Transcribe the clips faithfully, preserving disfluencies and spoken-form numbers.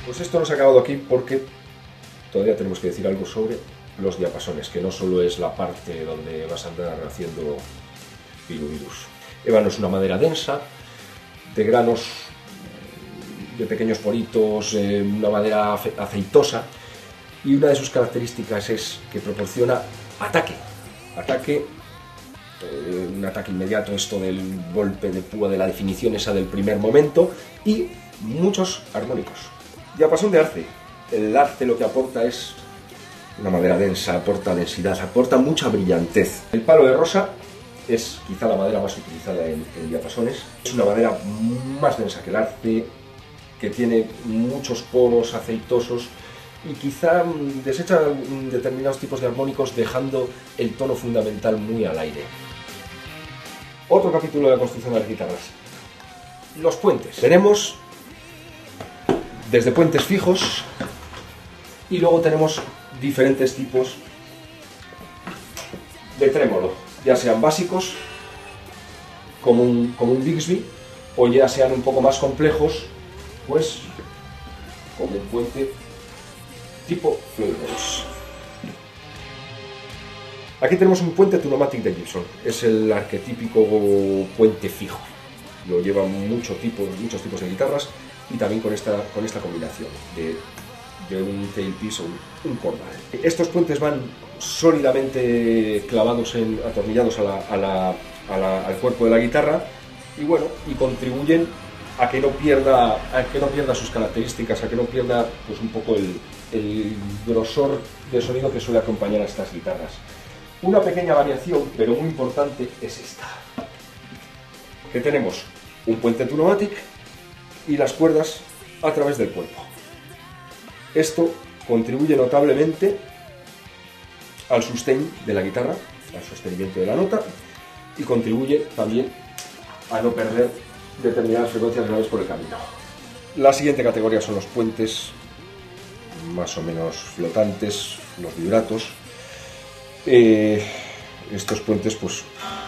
Pues esto no se ha acabado aquí porque todavía tenemos que decir algo sobre los diapasones, que no solo es la parte donde vas a andar haciendo piruvirus. Ébano es una madera densa, de granos, de pequeños poritos, eh, una madera aceitosa, y una de sus características es que proporciona ataque, ataque, eh, un ataque inmediato, esto del golpe de púa, de la definición esa del primer momento, y muchos armónicos. Diapasón de arce. El arce lo que aporta es una madera densa, aporta densidad, aporta mucha brillantez. El palo de rosa es quizá la madera más utilizada en, en diapasones. Es una madera más densa que el arce, que tiene muchos poros aceitosos y quizá desecha determinados tipos de armónicos, dejando el tono fundamental muy al aire. Otro capítulo de la construcción de las guitarras. Los puentes. Tenemos desde puentes fijos y luego tenemos diferentes tipos de trémolo, ya sean básicos, como un, como un Bigsby, o ya sean un poco más complejos, pues como un puente tipo Floyd Rose. Aquí tenemos un puente Tunomatic de Gibson, es el arquetípico puente fijo, lo llevan mucho tipo, muchos tipos de guitarras, y también con esta, con esta combinación de, de un tailpiece o un, un cordal. Estos puentes van sólidamente clavados, en, atornillados a la, a la, a la, al cuerpo de la guitarra, y bueno, y contribuyen a que no pierda, a que no pierda sus características, a que no pierda pues un poco el, el grosor de sonido que suele acompañar a estas guitarras. Una pequeña variación, pero muy importante, es esta. Que tenemos un puente Tunomatic y las cuerdas a través del cuerpo. Esto contribuye notablemente al sustain de la guitarra, al sostenimiento de la nota, y contribuye también a no perder determinadas frecuencias graves por el camino. La siguiente categoría son los puentes más o menos flotantes, los vibratos. Eh, estos puentes pues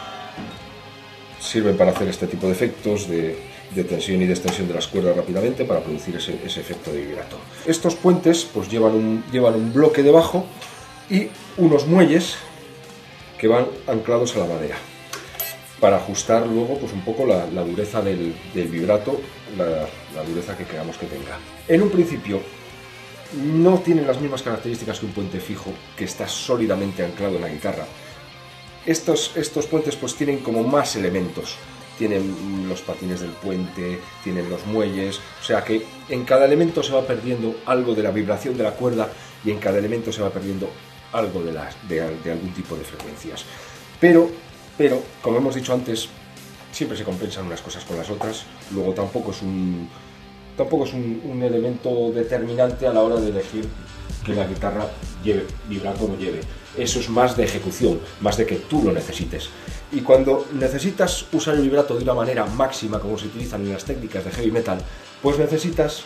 sirven para hacer este tipo de efectos de, de tensión y extensión de las cuerdas rápidamente para producir ese, ese efecto de vibrato. Estos puentes pues llevan un, llevan un bloque debajo y unos muelles que van anclados a la madera para ajustar luego pues un poco la, la dureza del, del vibrato, la, la dureza que queramos que tenga. En un principio no tienen las mismas características que un puente fijo, que está sólidamente anclado en la guitarra. Estos, estos puentes pues tienen como más elementos, tienen los patines del puente, tienen los muelles, o sea que en cada elemento se va perdiendo algo de la vibración de la cuerda y en cada elemento se va perdiendo algo de, las, de, de algún tipo de frecuencias. Pero, pero, como hemos dicho antes, siempre se compensan unas cosas con las otras, luego tampoco es un, tampoco es un, un elemento determinante a la hora de elegir que la guitarra lleve vibrato o no lleve. Eso es más de ejecución, más de que tú lo necesites. Y cuando necesitas usar el vibrato de una manera máxima, como se utilizan en las técnicas de heavy metal, pues necesitas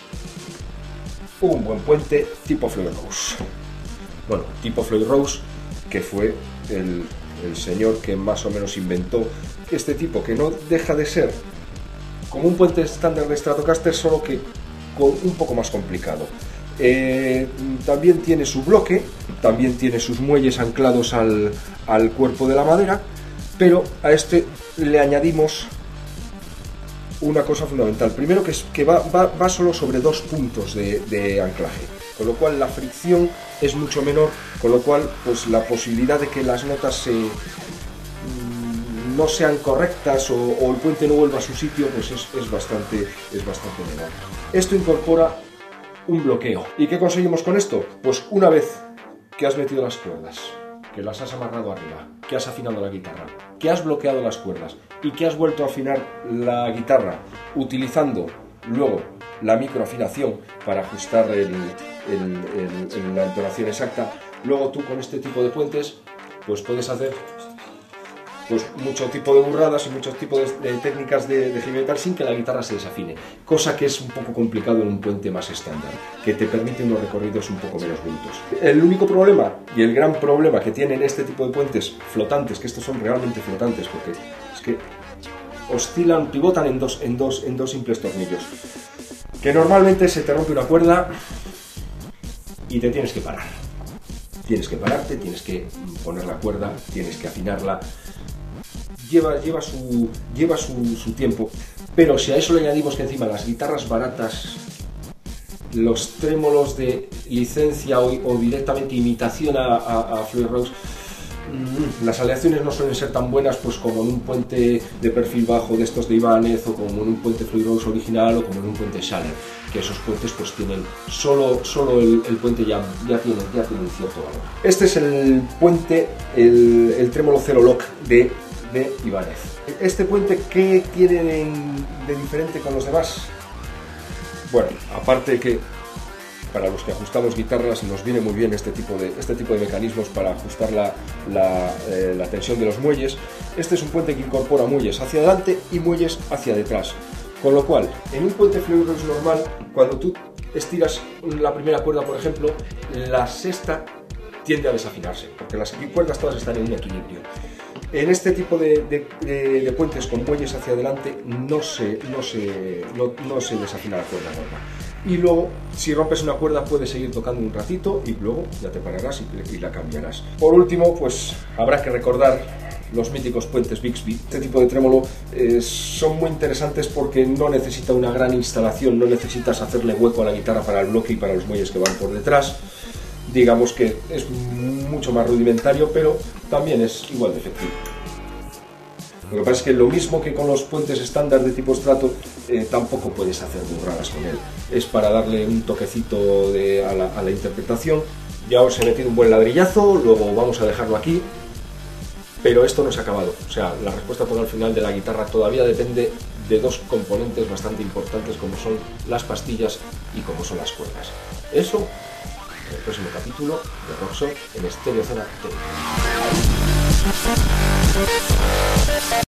un buen puente tipo Floyd Rose. Bueno, tipo Floyd Rose, que fue el, el señor que más o menos inventó este tipo, que no deja de ser como un puente estándar de Stratocaster, solo que con un poco más complicado. Eh, también tiene su bloque, también tiene sus muelles anclados al, al cuerpo de la madera, pero a este le añadimos una cosa fundamental. Primero, que, es, que va, va, va solo sobre dos puntos de, de anclaje, con lo cual la fricción es mucho menor, con lo cual pues la posibilidad de que las notas se, mmm, no sean correctas o, o el puente no vuelva a su sitio pues es, es, bastante, es bastante menor. Esto incorpora un bloqueo. ¿Y qué conseguimos con esto? Pues una vez que has metido las cuerdas, que las has amarrado arriba, que has afinado la guitarra, que has bloqueado las cuerdas y que has vuelto a afinar la guitarra utilizando luego la microafinación para ajustar el, el, el, la entonación exacta, luego tú con este tipo de puentes pues puedes hacer pues mucho tipo de burradas y muchos tipos de, de técnicas de, de heavy metal sin que la guitarra se desafine, cosa que es un poco complicado en un puente más estándar, que te permite unos recorridos un poco menos brutos. El único problema y el gran problema que tienen este tipo de puentes flotantes, que estos son realmente flotantes porque es que oscilan, pivotan en dos, en dos, en dos simples tornillos. Que normalmente se te rompe una cuerda y te tienes que parar. Tienes que pararte, tienes que poner la cuerda, tienes que afinarla. Lleva, lleva, su, lleva su, su tiempo. Pero si a eso le añadimos que encima las guitarras baratas, los trémolos de licencia o, o directamente imitación a, a, a Floyd Rose, mmm, las aleaciones no suelen ser tan buenas pues como en un puente de perfil bajo de estos de Ibanez, o como en un puente Floyd Rose original, o como en un puente Schaller, que esos puentes pues tienen, solo, solo el, el puente ya, ya, tiene, ya tiene un cierto valor. Este es el puente, el, el trémolo Zero Lock de, de Ibanez. Este puente, ¿qué tiene de, de diferente con los demás? Bueno, aparte que para los que ajustamos guitarras nos viene muy bien este tipo de, este tipo de mecanismos para ajustar la, la, eh, la tensión de los muelles. Este es un puente que incorpora muelles hacia adelante y muelles hacia detrás. Con lo cual, en un puente Floyd Rose normal, cuando tú estiras la primera cuerda, por ejemplo, la sexta tiende a desafinarse, porque las cuerdas todas están en un equilibrio. En este tipo de, de, de, de puentes con muelles hacia adelante no se, no, se, no, no se desafina la cuerda normal. Y luego, si rompes una cuerda, puedes seguir tocando un ratito y luego ya te pararás y, y la cambiarás. Por último, pues habrá que recordar los míticos puentes Bixby. Este tipo de trémolo eh, son muy interesantes porque no necesita una gran instalación, no necesitas hacerle hueco a la guitarra para el bloque y para los muelles que van por detrás. Digamos que es mucho más rudimentario, pero también es igual de efectivo. Lo que pasa es que lo mismo que con los puentes estándar de tipo Strato, eh, tampoco puedes hacer burradas con él. Es para darle un toquecito de, a, la, a la interpretación. Ya os he metido un buen ladrillazo, luego vamos a dejarlo aquí. Pero esto no se ha acabado. O sea, la respuesta tonal final de la guitarra todavía depende de dos componentes bastante importantes, como son las pastillas y como son las cuerdas. Eso en el próximo capítulo de Rock Shop en Estereocena T V.